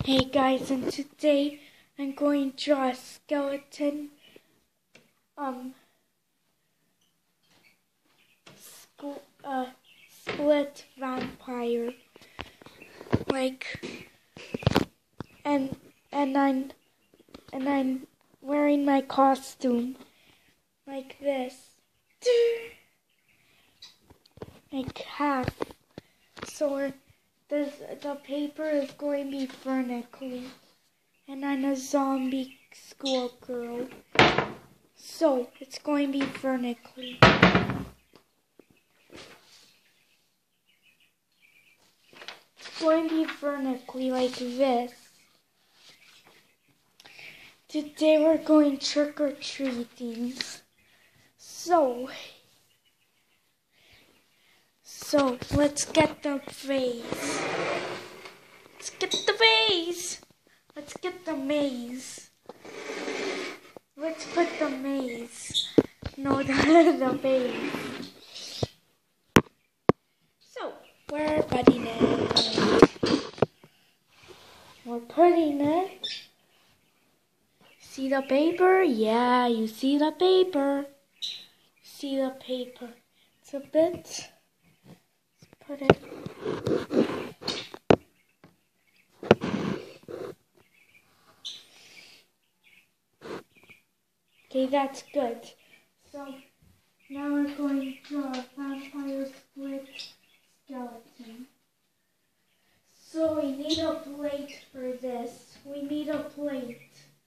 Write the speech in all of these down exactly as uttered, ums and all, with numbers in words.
Hey guys, and today I'm going to draw a skeleton, um, sp- uh, split vampire, like, and, and I'm, and I'm wearing my costume, like this, like half, so the, the paper is going to be vertically. And I'm a zombie schoolgirl. So, it's going to be vertically. It's going to be vertically like this. Today we're going trick-or-treating. So, so, let's get the vase. Let's get the vase. Let's get the maze. Let's put the maze. No, the, the vase. So, we're putting it. We're putting it. See the paper? Yeah, you see the paper. See the paper. It's a bit. Let's put it. Okay, that's good. So, now we're going to draw a vampire split skeleton. So we need a plate for this. We need a plate.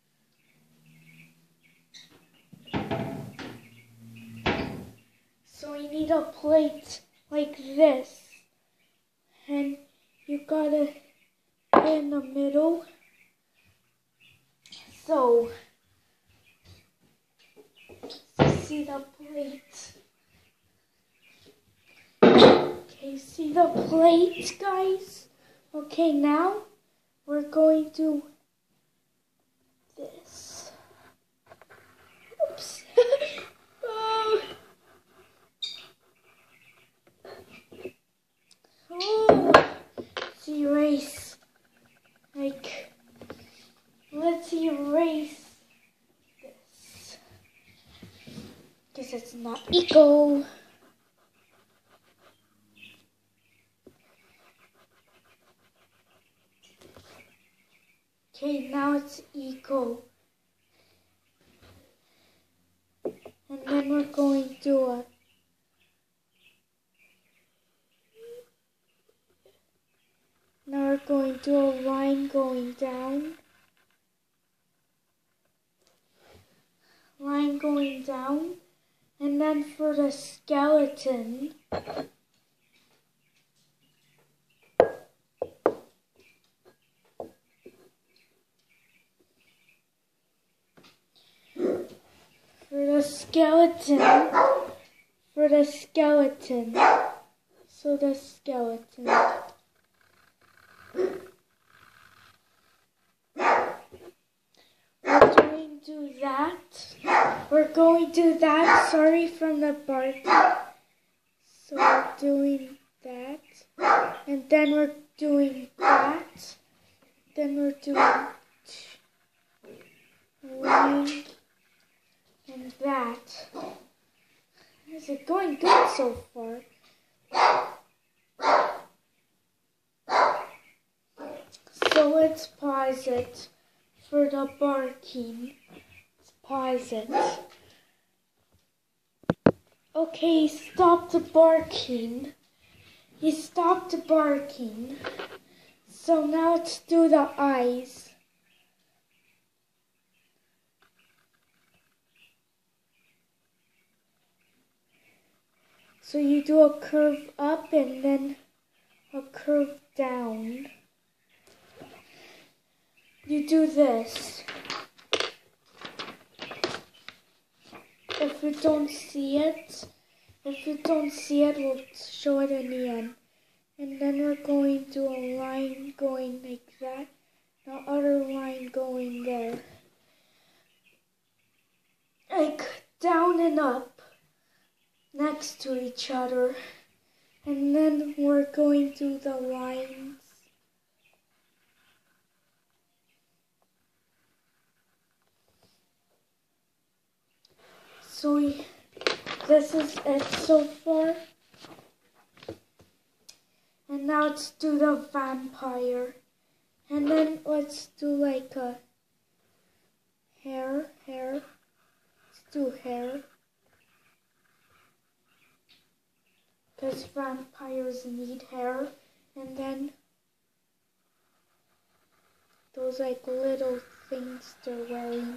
So we need a plate like this. And you gotta put in the middle. So, see the plate. Okay, see the plate, guys? Okay, now we're going to this. Oops. oh. Oh. Let's erase. Like, let's erase this. Because it's not equal. Okay, now it's equal. And then we're going to do a now we're going to do a line going down. Line going down. And then for the skeleton, For the skeleton, for the skeleton, so the skeleton. We're going to do that. We're going to do that, sorry, from the bark. So we're doing that. And then we're doing that. Then we're doing line. And that. Is it going good so far? So let's pause it for the barking. Let's pause it. Okay, he stopped barking. He stopped barking. So now let's do the eyes. So you do a curve up and then a curve down. You do this. If you don't see it, if you don't see it, we'll show it in the end. And then we're going to do a line going like that, the other line going there. Like down and up. Next to each other, and then we're going to the lines So we, this is it so far. And now let's do the vampire. And then let's do like a hair, hair. Let's do hair. Because vampires need hair. And then those like little things they're wearing.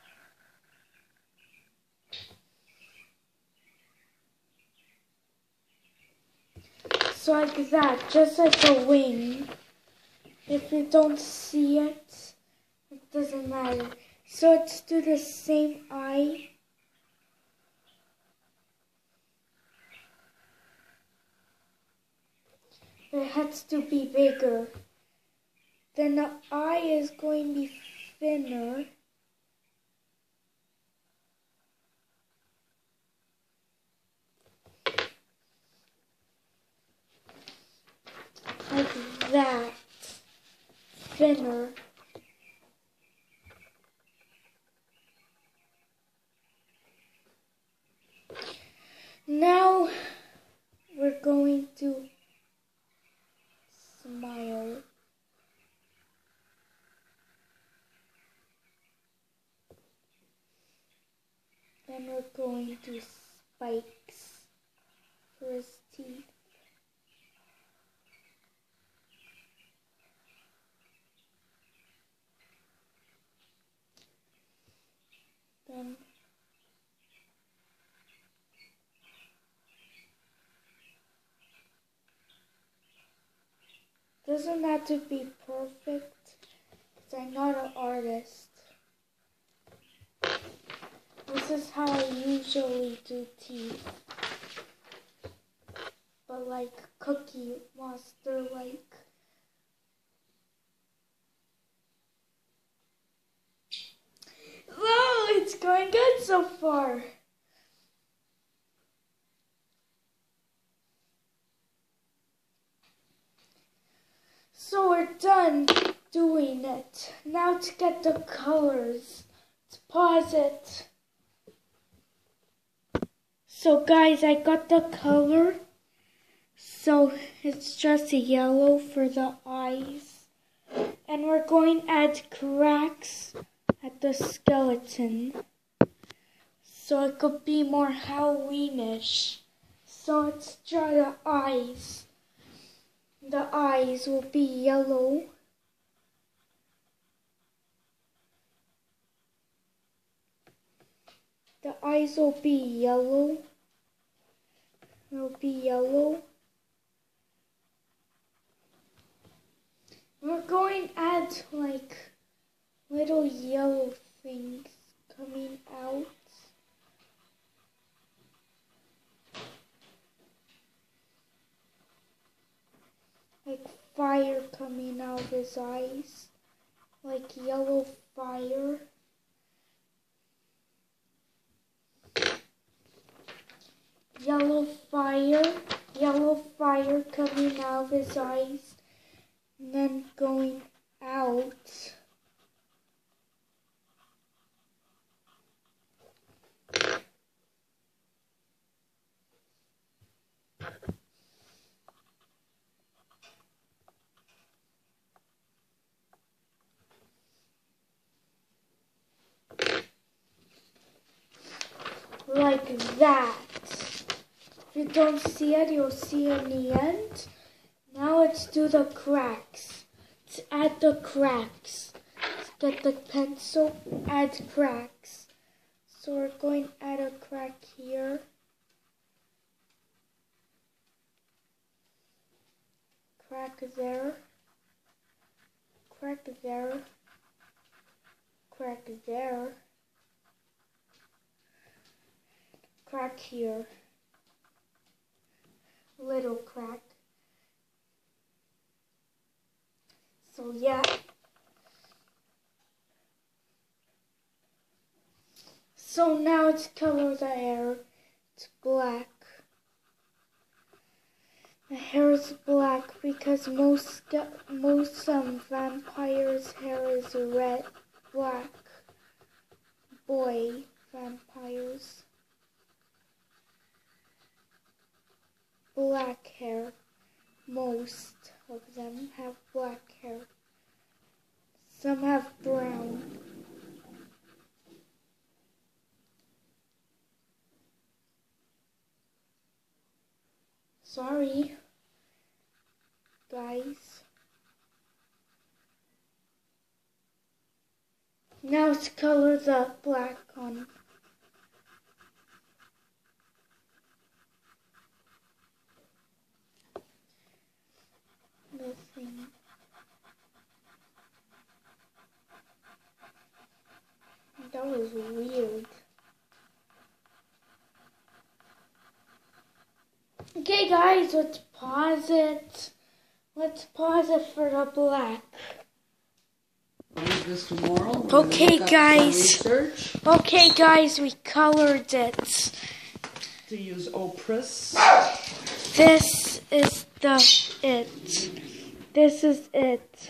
So like that, just like a wing. If you don't see it, it doesn't matter. So let's do the same eye. It has to be bigger. Then the eye is going to be thinner. Like that. Thinner. Now we're going to smile. Then we're going to spikes for his teeth. Then doesn't have to be perfect because I'm not an artist. This is how I usually do teeth. But like Cookie Monster, like whoa, it's going good so far. So we're done doing it. Now to get the colors. Let's pause it. So guys, I got the color. So it's just yellow for the eyes. And we're going to add cracks at the skeleton. So it could be more Halloweenish. So let's draw the eyes. The eyes will be yellow. The eyes will be yellow. It'll be yellow. We're going to add like little yellow things coming out. Like fire coming out of his eyes. Like yellow fire. Yellow fire. Yellow fire coming out of his eyes. And then going out. Like that. If you don't see it, you'll see it in the end. Now let's do the cracks. Let's add the cracks. Let's get the pencil, add cracks. So we're going to add a crack here. Crack there. Crack there. Crack there. Crack here. Little crack. So yeah. So now let's color the hair. It's black. The hair is black because most most um vampires' hair is red, black. Boy vampires. black hair. Most of them have black hair. Some have brown. Sorry, guys. Now let's color the black on. The thing. That was weird. Okay guys, let's pause it. Let's pause it for the black. This tomorrow. Okay guys. Okay guys, we colored it. To use Oprah's. This is the it. This is it.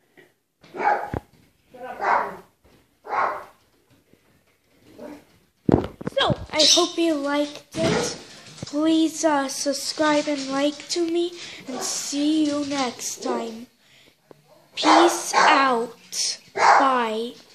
So, I hope you liked it. Please uh, subscribe and like to me, and see you next time. Peace out. Bye.